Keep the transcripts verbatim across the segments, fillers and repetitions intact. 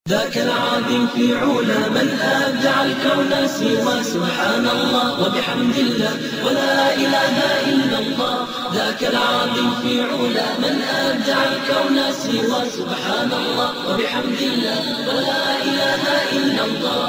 ذاك العظيم في علا من أبدع الكون سوى سبحان الله وبحمد الله ولا إله إلا الله. ذاك العظيم في علا من أبدع الكون سوى سبحان الله وبحمد الله ولا إله إلا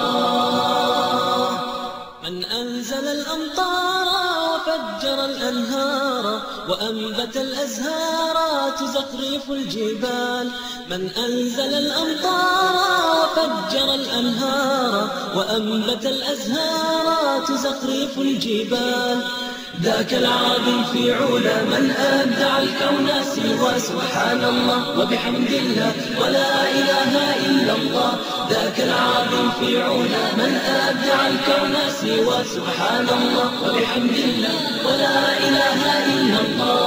الله. من أنزل الأمطار وفجر الأنهار وأنبت الأزهار تزخرف الجبال. من أنزل الأمطار وفجر الأنهار وأنبت الأزهار تزخرف الجبال. ذاك العظيم في علا من أبدع الكون سوى سبحان الله وبحمد الله ولا إله إلا الله. ذاك العظيم في علا من أبدع الكون سوى سبحان الله وبحمد الله ولا إله إلا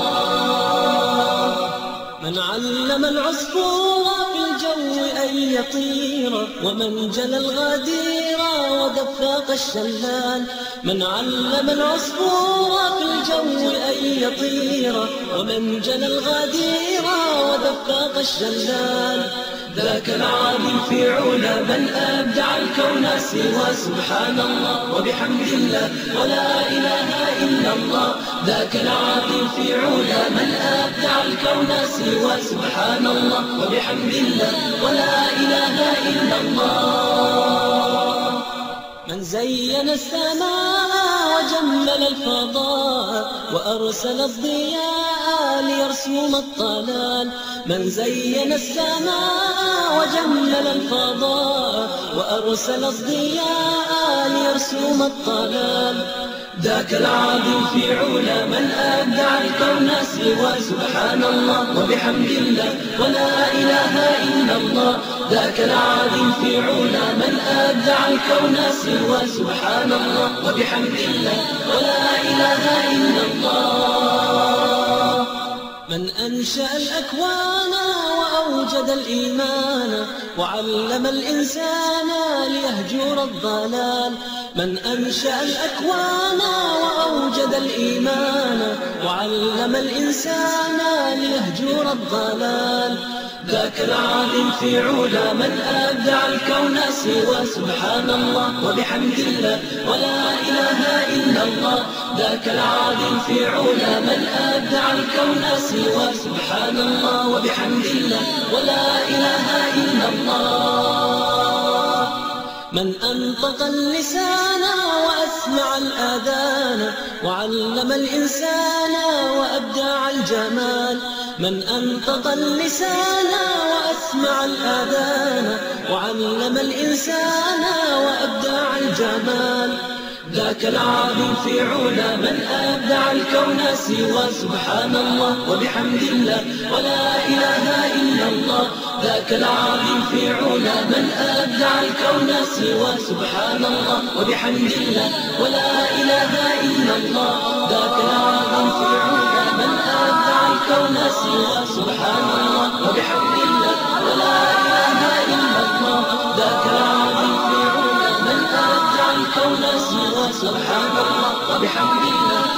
الله. من علم العصفور في الجو أن يطير ومن جلى الغدير ودفاق الشلال. من علم العصفور في الجو أن يطير ومن جلى الغدير ودفاق الشلال. ذاك العظيم في علا من أبدع الكون سوى سبحان الله وبحمد الله ولا إله إلا الله. ذاك العظيم في علا من أبدع الكون سوى سبحان الله وبحمد الله ولا إله إلا الله. من زين السماء وجمل الفضاء وأرسل الضياء ليرسم الطلال. من زين السماء وجمل الفضاء وأرسل الضياء ليرسم الطلال. ذاك العظيم في علا من أبدع الكون سوى سبحان الله وبحمد الله ولا إله إلا الله. ذاك العظيم في علا من أبدع الكون سوى سبحان الله وبحمد الله ولا إله إلا الله. من أنشأ الأكوان وأوجد الإيمان وعلم الإنسان ليهجر الضلال. من أنشأ الأكوان وأوجد الإيمان وعلم الإنسان ليهجر الضلال. ذاك العظيم في علا من أبدع الكون سوى سبحان الله وبحمد الله ولا إله إلا الله. ذاك العظيم في علا من أبدع الكون سوى سبحان الله وبحمد الله ولا إله إلا الله. من أنطق اللسان وأسمع الآذان وعلم الإنسان وأبدع الجمال. من أنطق اللسان وأسمع الآذان وعلم الإنسان وأبدع الجمال. ذاك العظيم في علا من أبدع الكون سوى سبحان الله وبحمد الله ولا إله إلا الله. ذاك العظيم في علا من أبدع الكون سوى سبحان الله وبحمد الله ولا إله إلا الله. ذاك العظيم في علا من أبدع الكون سوى سبحان الله وبحمد الله ولا إله إلا الله. ذاك العظيم في علا من أبدع الكون سوى سبحان الله وبحمد الله